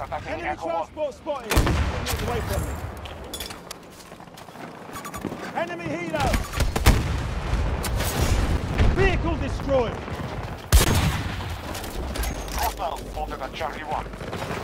Contacting Enemy Echo 1. transport spotted. 10 meters away from me. Enemy helo. Vehicle destroyed. Hostile spotted at Charlie 1.